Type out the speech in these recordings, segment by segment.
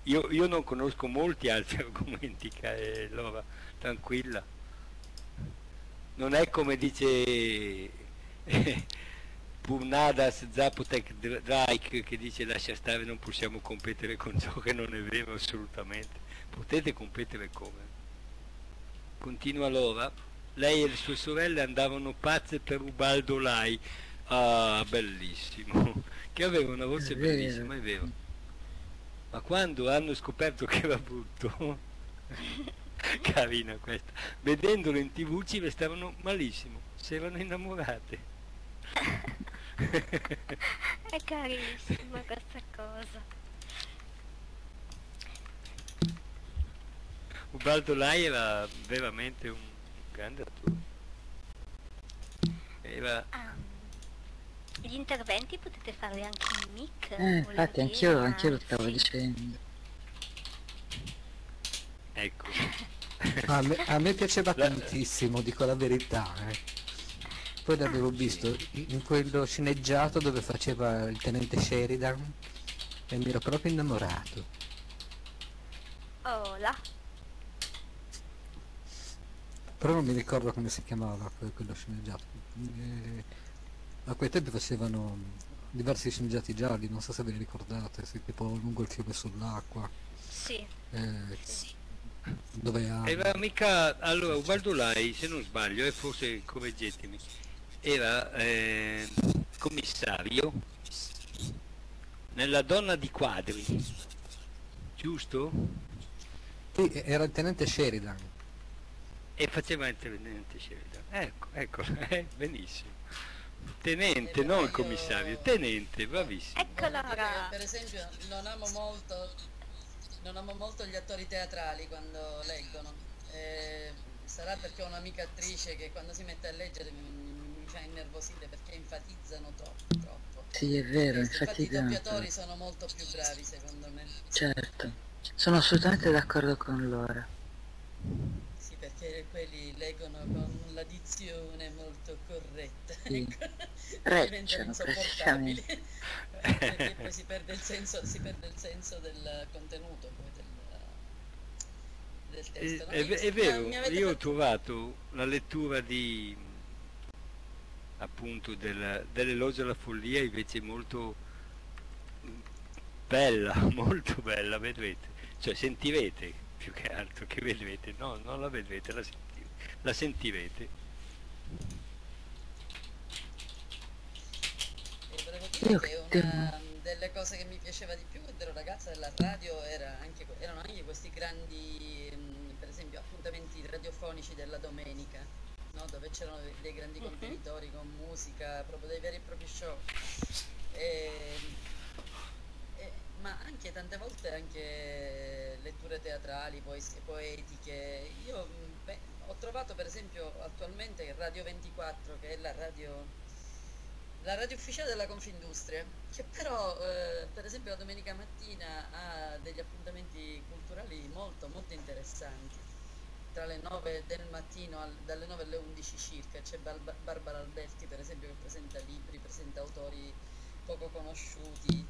io non conosco molti altri argomenti, Laura, tranquilla. Non è come dice Purnadas Zapotek Drake che dice lascia stare, non possiamo competere con ciò, che non è vero assolutamente. Potete competere come? Continua Laura. Lei e le sue sorelle andavano pazze per Ubaldo Lai. Ah, bellissimo. Che aveva una È voce vero. bellissima, è vero. Ma quando hanno scoperto che era brutto, carina questa, vedendolo in TV ci restavano malissimo, si erano innamorate. È carissima questa cosa. Ubaldo Lai era veramente un grande attore. Era... Gli interventi potete farli anche in mic. Infatti anch'io lo stavo dicendo. Ecco. A me piaceva tantissimo, dico la verità. Poi l'avevo visto in quello sceneggiato dove faceva il tenente Sheridan e mi ero proprio innamorato. Oh là. Però non mi ricordo come si chiamava quello sceneggiato. A quei tempi facevano diversi sceneggiati gialli, non so se ve li ricordate, tipo Lungo il fiume sull'acqua. Sì. Sì. Dove era mica, allora Ubaldo Lai, se non sbaglio, e forse correggetemi, era commissario nella Donna di Quadri, giusto? Sì, era il tenente Sheridan. E faceva il tenente Sheridan. Ecco, benissimo. Tenente, non il commissario, tenente, bravissimo. Eccola. Per esempio non amo molto gli attori teatrali quando leggono. Sarà perché ho un'amica attrice che quando si mette a leggere mi fa innervosire perché enfatizzano troppo. Sì, è vero, Infatti i enfatizzano. doppiatori sono molto più bravi secondo me. Certo, sono assolutamente d'accordo con Laura. Sì, perché quelli leggono con la dizione molto corretta. Sì. Diventano insopportabili. Perché poi si perde il senso del contenuto poi del testo. No? È vero, io ho trovato la lettura di appunto dell'Elogio alla follia invece molto bella, molto bella, vedrete, cioè sentirete più che altro che vedrete, no, non la vedrete, la sentirete. E volevo dire che una delle cose che mi piaceva di più quando ero ragazza della radio erano anche questi grandi, per esempio, appuntamenti radiofonici della domenica, no? Dove c'erano dei grandi contenitori con musica, proprio dei veri e propri show. Ma anche tante volte anche letture teatrali, poetiche. Io ho trovato per esempio attualmente il Radio 24, che è la radio ufficiale della Confindustria, che però per esempio la domenica mattina ha degli appuntamenti culturali molto molto interessanti. Tra le 9 del mattino, dalle 9 alle 11 circa, c'è Barbara Alberti per esempio che presenta libri, presenta autori poco conosciuti.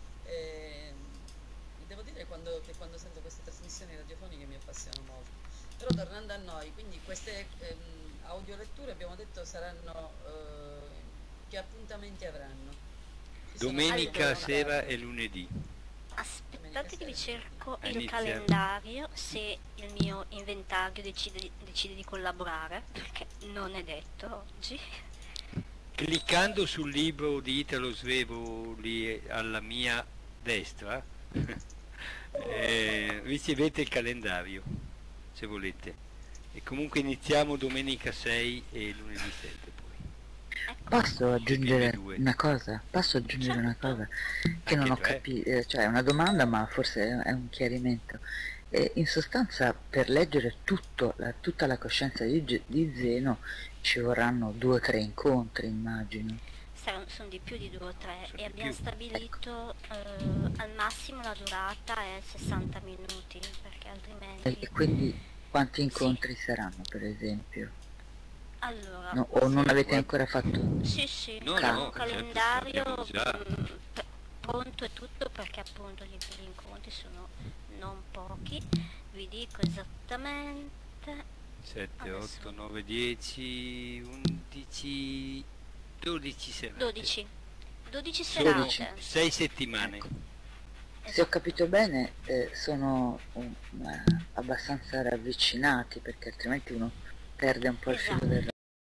Devo dire che quando sento queste trasmissioni radiofoniche mi appassiono molto. Però tornando a noi, quindi queste audioletture abbiamo detto saranno, che appuntamenti avranno? Domenica sera e lunedì. Aspettate che vi cerco il calendario, se il mio inventario decide di collaborare, perché non è detto oggi. Cliccando sul libro di Italo Svevo lì alla mia destra ricevete il calendario se volete, e comunque iniziamo domenica 6 e lunedì 7 poi. Posso aggiungere una cosa? Che non ho capito, cioè è una domanda ma forse è un chiarimento. In sostanza per leggere tutta la coscienza di Zeno ci vorranno 2 o 3 incontri, immagino. Sono di più di 2 o 3 e abbiamo stabilito al massimo la durata è 60 minuti, perché altrimenti... E quindi quanti incontri saranno, per esempio? Allora... O non avete ancora fatto? Sì, no, un calendario conto e tutto, perché appunto gli incontri sono non pochi. Vi dico esattamente. 7, Adesso 8, 9, 10, 11, 12 serate. 12 serate. 6 settimane. Ecco. Se ho capito bene, sono abbastanza ravvicinati, perché altrimenti uno perde un po' il filo del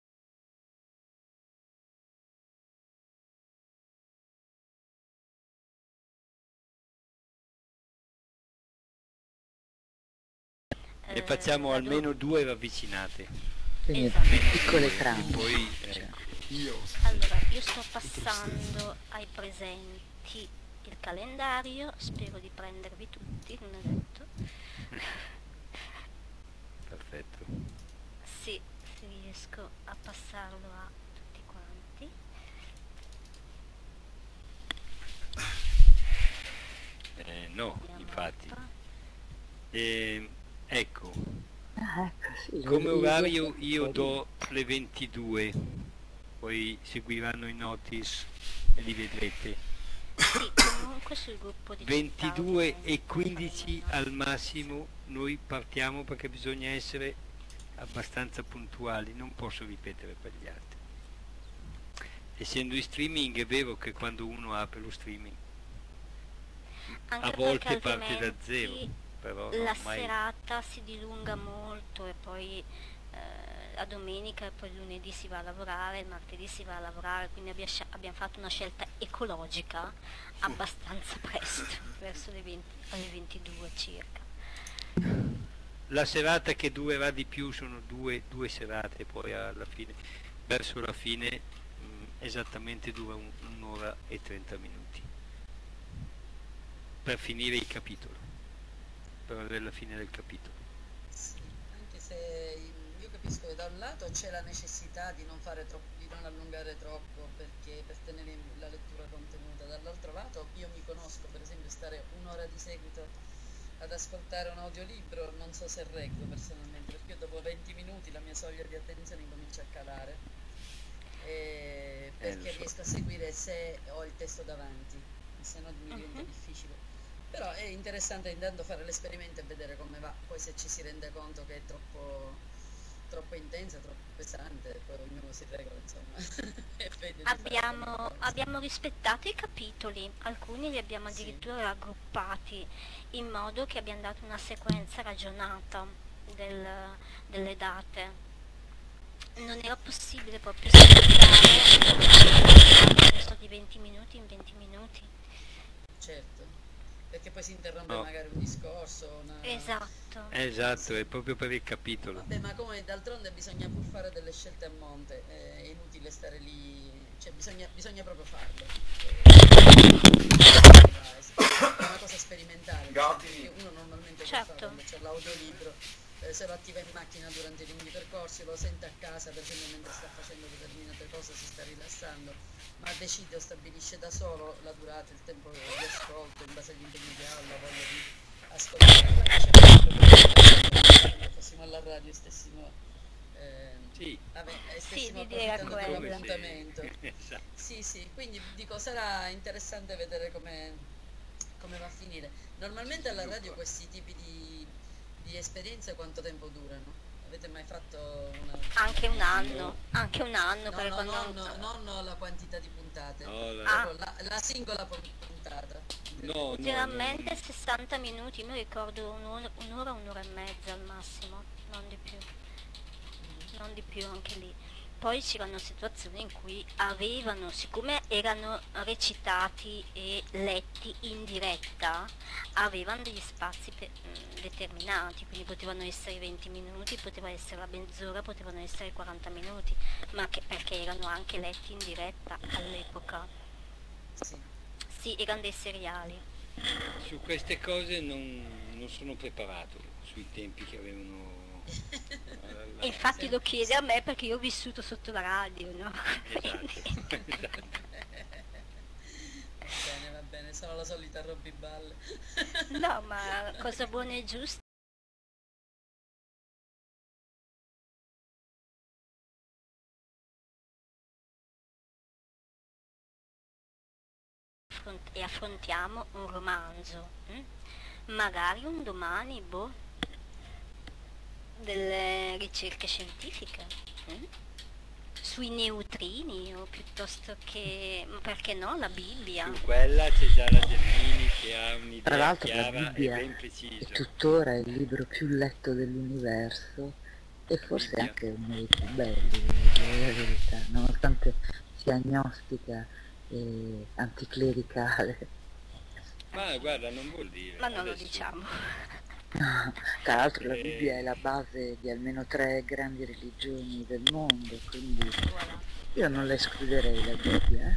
E facciamo almeno 2 ravvicinate. Quindi esatto. piccole trame. Poi Allora, io sto passando ai presenti il calendario, spero di prendervi tutti, non è detto. perfetto. Sì, se riesco a passarlo a tutti quanti. No, Vediamo infatti. un po'. Ecco, Ecco, sì, come orario io do le 22, poi seguiranno i notice e li vedrete. Sì, comunque sul gruppo di 22 e 15 al massimo noi partiamo, perché bisogna essere abbastanza puntuali, non posso ripetere per gli altri. Essendo in streaming è vero che quando uno apre lo streaming Anche a volte perché parte da zero, però la ormai serata si dilunga molto e poi la domenica e poi lunedì si va a lavorare, il martedì si va a lavorare, quindi abbiamo fatto una scelta ecologica abbastanza presto, verso le 20, alle 22 circa. la serata che durerà di più sono due serate, poi alla fine, verso la fine, esattamente dura un'ora e 30 minuti per finire il capitolo, per avere la fine del capitolo. Sì, anche se io capisco che da un lato c'è la necessità di non fare troppo, di non allungare troppo, perché per tenere la lettura contenuta, dall'altro lato io mi conosco, per esempio, stare un'ora di seguito ad ascoltare un audiolibro, non so se reggo personalmente, perché io dopo 20 minuti la mia soglia di attenzione comincia a calare, perché so. riesco a seguire se ho il testo davanti, se no mi diventa difficile. Però è interessante intanto fare l'esperimento e vedere come va, poi se ci si rende conto che è troppo intensa, troppo pesante, poi ognuno si regola, insomma. E vede di fare Abbiamo rispettato i capitoli, alcuni li abbiamo Sì. addirittura raggruppati, in modo che abbiamo dato una sequenza ragionata delle date. Non era possibile proprio aspettare questo di 20 minuti in 20 minuti. certo, perché poi si interrompe No. magari un discorso, Esatto. Esatto, è proprio per il capitolo. Vabbè, ma come d'altronde bisogna pur fare delle scelte a monte, è inutile stare lì, cioè bisogna proprio farlo. È una cosa sperimentale, perché uno normalmente Certo. lo fa quando c'è l'audiolibro, se lo attiva in macchina durante i lunghi percorsi, lo sente a casa, per esempio mentre sta facendo determinate cose, si sta rilassando, ma decide o stabilisce da solo la durata, il tempo di ascolto in base agli impegni che ha, la voglia di ascoltare. Se fossimo alla radio stessimo Sì. Sì, di dire approfittando quello. dell'appuntamento. Esatto. Sì, quindi dico sarà interessante vedere come va a finire. Normalmente alla radio questi tipi di esperienze quanto tempo durano? Avete mai fatto una... Anche un anno, No, perché quando... non la quantità di puntate, No, proprio la singola puntata. No, Generalmente 60 minuti, mi ricordo un'ora e mezza al massimo, non di più anche lì. Poi c'erano situazioni in cui siccome erano recitati e letti in diretta, avevano degli spazi determinati, quindi potevano essere 20 minuti, poteva essere la mezz'ora, potevano essere 40 minuti, ma perché erano anche letti in diretta all'epoca. Sì. Sì, erano dei seriali. Su queste cose non sono preparato, sui tempi che avevano. E infatti lo chiede a me perché io ho vissuto sotto la radio, no? Esatto. Va bene, sono la solita rompiballe. No, ma cosa buona e giusta. e affrontiamo un romanzo, magari un domani, delle ricerche scientifiche, sui neutrini o piuttosto che, perché no, la Bibbia. Su quella c'è già la Gelmini che ha Tra un'idea l'altro la chiara e Bibbia ben è precisa. tuttora il libro più letto dell'universo e forse Bibbia. anche uno dei più belli, devo dire la verità, nonostante sia agnostica e anticlericale. Ma guarda, non vuol dire. Ma non lo adesso- diciamo. Tra l'altro la Bibbia è la base di almeno 3 grandi religioni del mondo, quindi Voilà. io non la escluderei la Bibbia.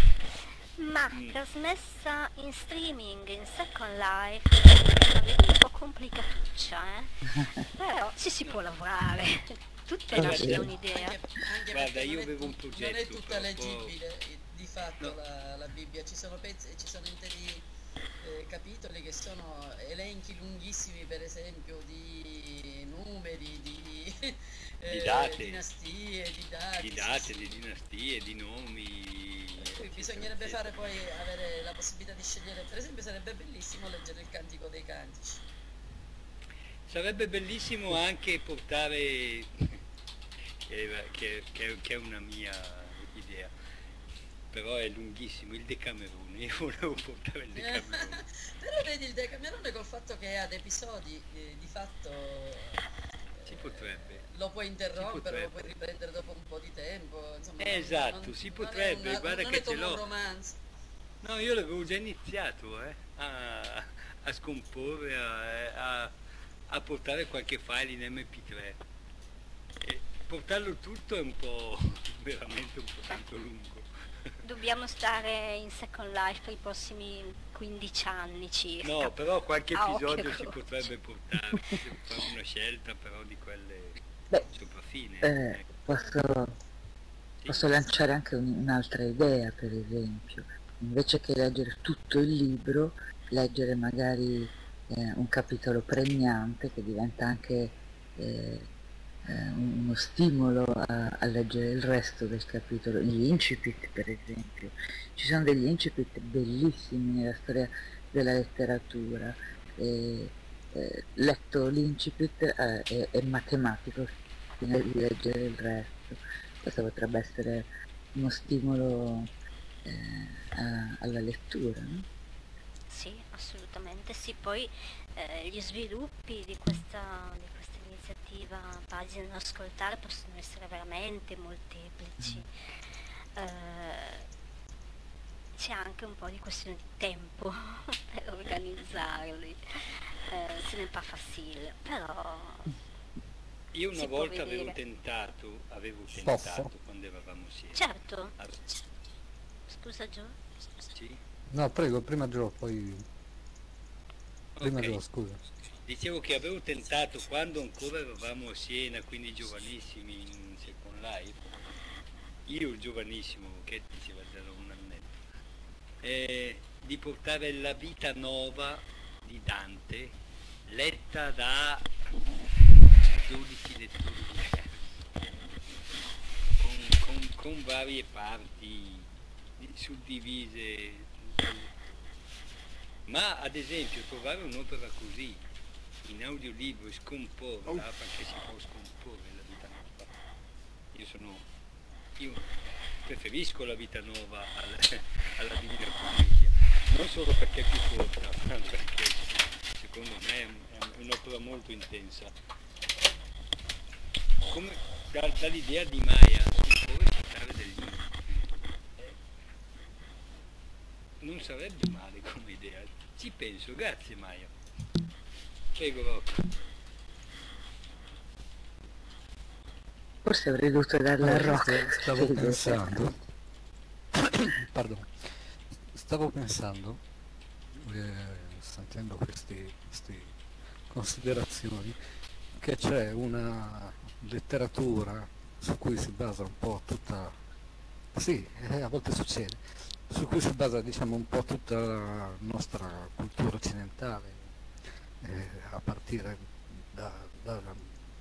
Ma Mm. trasmessa in streaming in Second Life è un po' complicatuccia, però ci si può lavorare. Tutte nasce da un'idea. Anche Guarda, perché io non è avevo un non è progetto tutta proprio- leggibile di fatto No. la Bibbia, ci sono pezzi, ci sono interi capitoli che sono elenchi lunghissimi, per esempio, di numeri, di date. dinastie, di dati. Di sì, date, sì. di dinastie, di nomi. Per cui eccetera, bisognerebbe eccetera. fare poi avere la possibilità di scegliere, per esempio sarebbe bellissimo leggere il Cantico dei Cantici. Sarebbe bellissimo anche portare, che è una mia idea, però è lunghissimo, il Decamerone. Io volevo portare il Decamerone. Però vedi il Decamerone col fatto che è ad episodi, di fatto Si potrebbe. lo puoi interrompere, potrebbe. lo puoi riprendere dopo un po' di tempo, insomma, Esatto, si potrebbe, guarda non che è ce come l'ho. un romanzo. No, io l'avevo già iniziato a scomporre, a portare qualche file in MP3. E portarlo tutto è un po' veramente un po' tanto lungo. Dobbiamo stare in Second Life per i prossimi 15 anni circa. No, però qualche A occhio episodio si croce. potrebbe portare, si deve fare una scelta però di quelle Beh, sopraffine. ecco. posso Sì. Posso lanciare anche un'altra idea, per esempio, invece che leggere tutto il libro, leggere magari un capitolo pregnante che diventa anche uno stimolo a leggere il resto del capitolo, gli incipit per esempio. Ci sono degli incipit bellissimi nella storia della letteratura. Letto l'incipit è matematico fino a di leggere il resto. Questo potrebbe essere uno stimolo alla lettura, no? Sì, assolutamente sì. Poi gli sviluppi di questa iniziativa Pagine da ascoltare possono essere veramente molteplici. C'è anche un po' di questione di tempo per organizzarli, ce n'est pas facile, però Io una si può volta avevo vedere. tentato Posso? quando eravamo assieme. Certo. Ah, Scusa Gio? sì? No, prego, prima Gio, poi... Prima Ok. Gio, scusa. Dicevo che avevo tentato quando ancora eravamo a Siena, quindi giovanissimi in Second Life, io giovanissimo, che diceva c'era un annetto, di portare la vita nuova di Dante, letta da 12 lettori diversi, con varie parti suddivise. Ma ad esempio trovare un'opera così in audiolibro e scomporla, perché si può scomporre la vita nuova. Io preferisco la vita nuova alla Divina Commedia, non solo perché è più corta, ma perché secondo me è un'opera molto intensa. Come dall'idea di Maya scomporre e citare del libro. Non sarebbe male come idea, ci penso, grazie Maya. Prego Rocco. Forse avrei dovuto darla a Allora, Rock. stavo pensando, pardon, stavo pensando, sentendo queste considerazioni, che c'è una letteratura su cui si basa un po' tutta, sì, a volte succede, su cui si basa diciamo un po' tutta la nostra cultura occidentale, a partire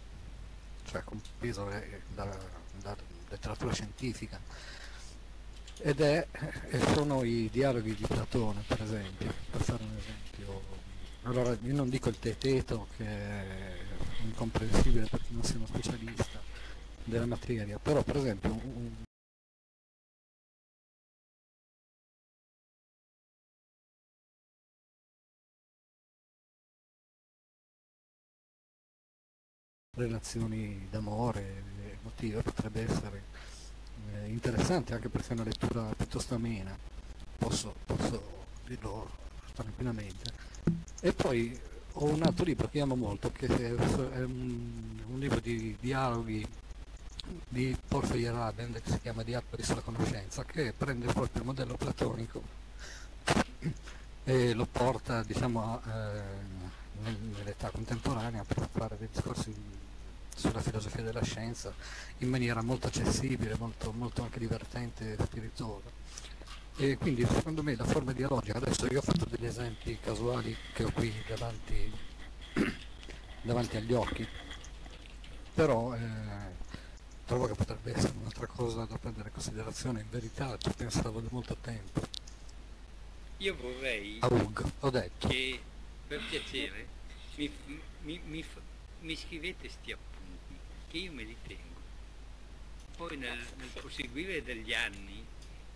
cioè compreso dalla letteratura scientifica, e sono i dialoghi di Platone, per esempio, per fare un esempio. Allora, io non dico il Teeteto, che è incomprensibile per chi non sia uno specialista della materia, però per esempio relazioni d'amore emotive potrebbe essere interessante, anche perché è una lettura piuttosto amena, posso dirlo tranquillamente. E poi ho un altro libro che amo molto, che è un libro di dialoghi di Paul Feyerabend, che si chiama Dialoghi sulla conoscenza, che prende proprio il modello platonico e lo porta, diciamo, nell'età contemporanea, per fare dei discorsi sulla filosofia della scienza in maniera molto accessibile, molto anche divertente e spiritosa. E quindi secondo me la forma dialogica, adesso io ho fatto degli esempi casuali che ho qui davanti agli occhi, però trovo che potrebbe essere un'altra cosa da prendere in considerazione. In verità ci ho pensato da molto tempo. Io vorrei ho detto che per piacere mi scrivete sti appunti, che io me li tengo. Poi nel proseguire degli anni,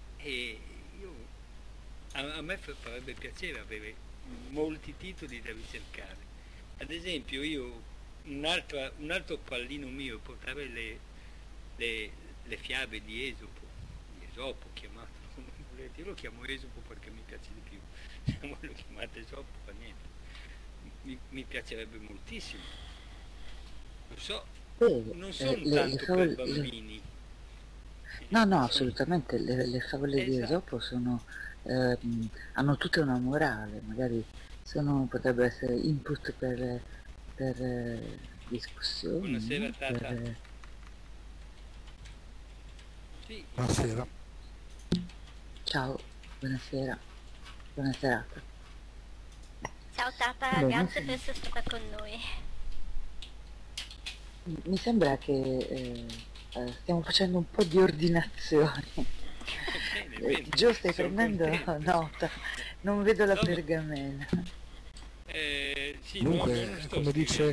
a me farebbe piacere avere molti titoli da ricercare. Ad esempio io, un altro pallino mio è portare le fiabe di Esopo chiamato, come volete. Io lo chiamo Esopo perché mi piace di più, se voi lo chiamate Esopo fa niente, mi piacerebbe moltissimo. Lo so, non sono tanto per bambini. No, assolutamente, le favole di Esopo sono, hanno tutta una morale, magari potrebbero essere input per discussioni. Buonasera Tata. Sì. Buonasera. Ciao, buonasera, buona serata. Ciao Tata, grazie per essere stata con noi. Mi sembra che stiamo facendo un po' di ordinazioni. Gio, stai prendendo nota, non vedo la pergamena. Sì, dunque, come dice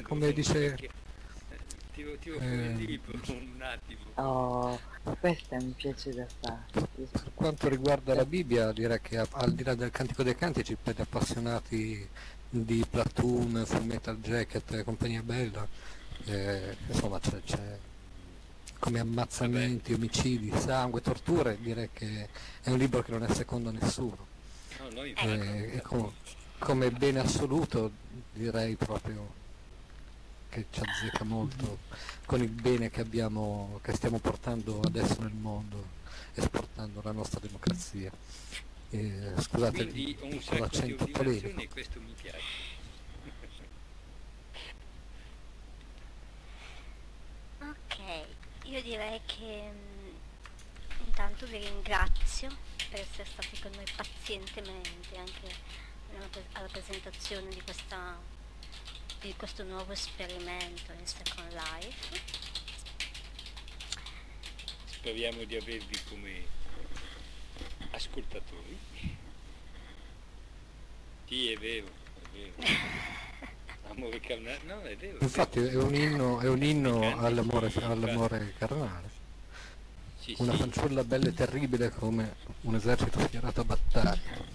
tiro fuori il libro un attimo. Oh, questa mi piace da fare. Per quanto riguarda la Bibbia, direi che al di là del Cantico dei Cantici, per gli appassionati di Platoon, Full Metal Jacket e compagnia bella, insomma c'è come ammazzamenti, omicidi, sangue, torture, direi che è un libro che non è secondo nessuno. Come bene assoluto direi proprio che ci azzecca molto con il bene che stiamo portando adesso nel mondo, esportando la nostra democrazia. Scusate con l'accento polemico. E questo mi piace. Ok, io direi che intanto vi ringrazio per essere stati con noi pazientemente anche alla presentazione di questo nuovo esperimento in Second Life. Speriamo di avervi come ascoltatori. Sì, è vero. Amore carnale, no, è vero. Infatti è un inno all'amore carnale. Sì, una fanciulla bella e terribile come un esercito schierato a battaglia.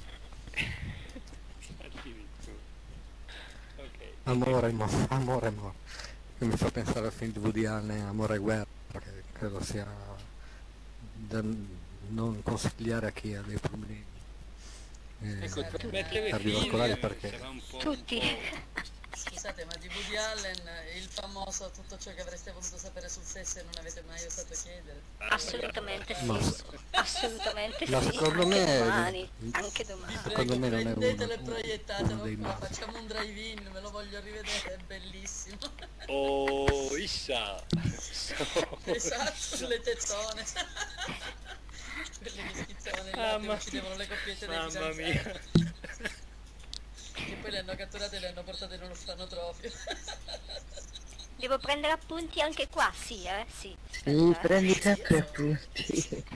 Amore, amore. Che mi fa pensare al film di Woody Allen, Amore e guerra, che credo sia da non consigliare a chi ha dei problemi cardiovascolari, perché tutti. Scusate, ma di Woody Allen il famoso tutto ciò che avreste voluto sapere sul sesso e non avete mai osato chiedere? Assolutamente sì. Assolutamente sì. Secondo me anche domani. Secondo me non è prendetelo e uno proiettatelo dei qua, facciamo un drive-in, me lo voglio rivedere, è bellissimo. Oh, Issa! Esatto, sulle tettone. Quelli che schizzavano là, che uccidevano le coppiette dei fidanzati. Che poi le hanno catturate e le hanno portate in uno orfanotrofio. Devo prendere appunti anche qua, sì, sì. Sì, prendi sempre appunti.